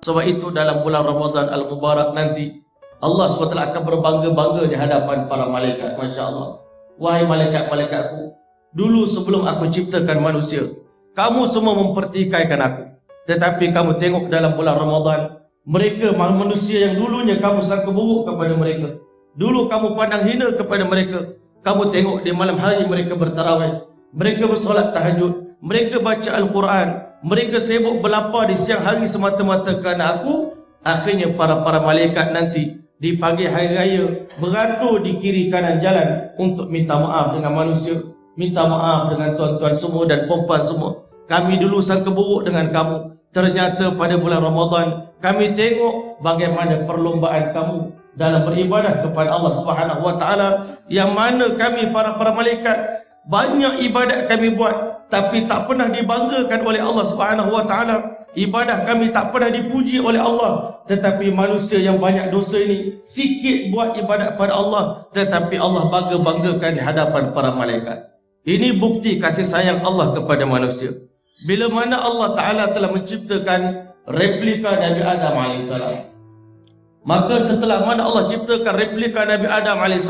Sebab itu dalam bulan Ramadan Al-Mubarak nanti Allah SWT akan berbangga-bangga di hadapan para malaikat. Masya Allah. Wahai malaikat-malaikatku, dulu sebelum aku ciptakan manusia, kamu semua mempertikaikan aku. Tetapi kamu tengok dalam bulan Ramadan, mereka manusia yang dulunya kamu sangka buruk kepada mereka, dulu kamu pandang hina kepada mereka, kamu tengok di malam hari mereka bertarawih, mereka bersolat tahajud, mereka baca Al-Quran, mereka sibuk berlapar di siang hari semata-mata kerana aku. Akhirnya para malaikat nanti di pagi hari raya beratur di kiri kanan jalan untuk minta maaf dengan manusia, minta maaf dengan tuan-tuan semua dan perempuan semua. Kami dulu sangka buruk dengan kamu, ternyata pada bulan Ramadan kami tengok bagaimana perlombaan kamu dalam beribadah kepada Allah Subhanahu wa taala, yang mana kami para malaikat banyak ibadat kami buat tapi tak pernah dibanggakan oleh Allah Subhanahu wa taala. Ibadah kami tak pernah dipuji oleh Allah, tetapi manusia yang banyak dosa ini sikit buat ibadat pada Allah, tetapi Allah bangga-banggakan di hadapan para malaikat. Ini bukti kasih sayang Allah kepada manusia. Bila mana Allah Ta'ala telah menciptakan replika Nabi Adam AS, maka setelah mana Allah ciptakan replika Nabi Adam AS,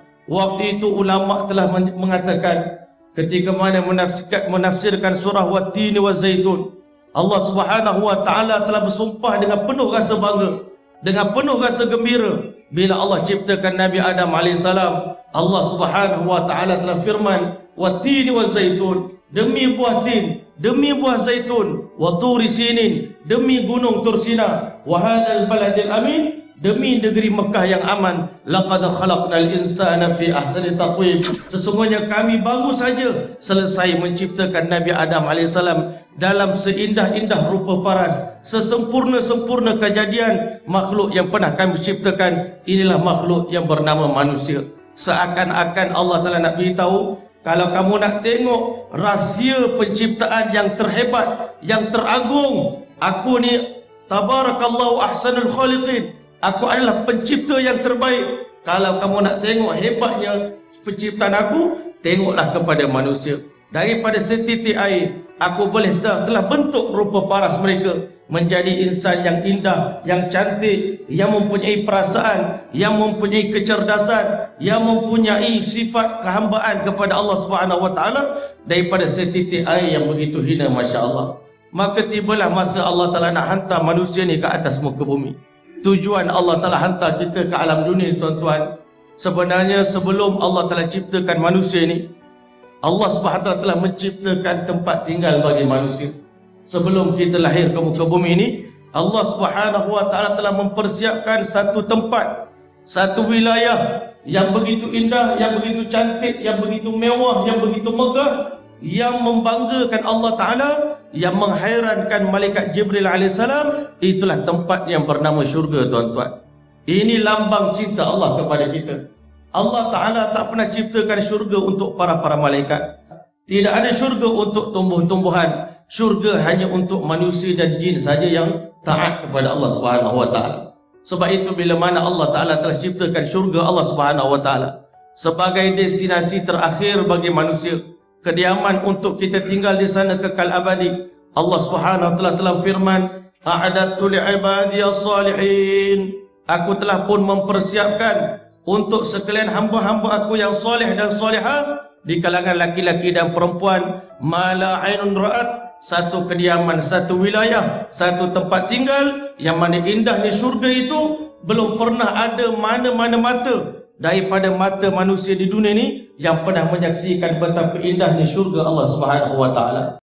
waktu itu ulama telah mengatakan, ketika mana menafsirkan surah Wat-Tini Waz-Zaitun, Allah Subhanahu wa taala telah bersumpah dengan penuh rasa bangga, dengan penuh rasa gembira bila Allah ciptakan Nabi Adam AS. Allah Subhanahu wa taala telah firman, Wat-Tini Waz-Zaitun, demi buah tin, demi buah zaitun, wa turi sinin, demi gunung Tursina, wa hadzal baladil amin, demi negeri Mekah yang aman, laqad khalaqnal insana fi ahsani taqwim. Sesungguhnya kami baru saja selesai menciptakan Nabi Adam AS dalam seindah-indah rupa paras, sesempurna-sempurna kejadian makhluk yang pernah kami ciptakan. Inilah makhluk yang bernama manusia. Seakan-akan Allah Ta'ala nak beritahu, kalau kamu nak tengok rahsia penciptaan yang terhebat, yang teragung, aku ni tabarakallahu ahsanul khaliqin, aku adalah pencipta yang terbaik. Kalau kamu nak tengok hebatnya penciptaan aku, tengoklah kepada manusia. Daripada setitik air, aku boleh telah bentuk rupa paras mereka menjadi insan yang indah, yang cantik, yang mempunyai perasaan, yang mempunyai kecerdasan, yang mempunyai sifat kehambaan kepada Allah Subhanahu wa taala daripada setitik air yang begitu hina, masya-Allah. Maka tibalah masa Allah Taala nak hantar manusia ni ke atas muka bumi. Tujuan Allah Ta'ala hantar kita ke alam dunia, tuan-tuan, sebenarnya sebelum Allah Ta'ala ciptakan manusia ni, Allah Subhanahu Wa telah menciptakan tempat tinggal bagi manusia. Sebelum kita lahir ke muka bumi ini, Allah Subhanahu Wa Ta'ala telah mempersiapkan satu tempat, satu wilayah yang begitu indah, yang begitu cantik, yang begitu mewah, yang begitu megah, yang membanggakan Allah Ta'ala, yang menghairankan malaikat Jibril AS. Itulah tempat yang bernama syurga, tuan-tuan. Ini lambang cinta Allah kepada kita. Allah Ta'ala tak pernah ciptakan syurga untuk para malaikat. Tidak ada syurga untuk tumbuh-tumbuhan. Syurga hanya untuk manusia dan jin saja yang taat kepada Allah Subhanahu wa taala. Sebab itu bila mana Allah Ta'ala telah ciptakan syurga Allah Subhanahu wa taala sebagai destinasi terakhir bagi manusia, kediaman untuk kita tinggal di sana kekal abadi, Allah Subhanahu wa taala telah firman, a'adatu li'ibadiyas salihin, aku telah pun mempersiapkan untuk sekalian hamba-hamba aku yang soleh dan solehah di kalangan laki-laki dan perempuan, mala ainun ra'at, satu kediaman, satu wilayah, satu tempat tinggal yang mana indahnya syurga itu belum pernah ada mana-mana mata daripada mata manusia di dunia ini yang pernah menyaksikan betapa indahnya syurga Allah Subhanahu wa taala.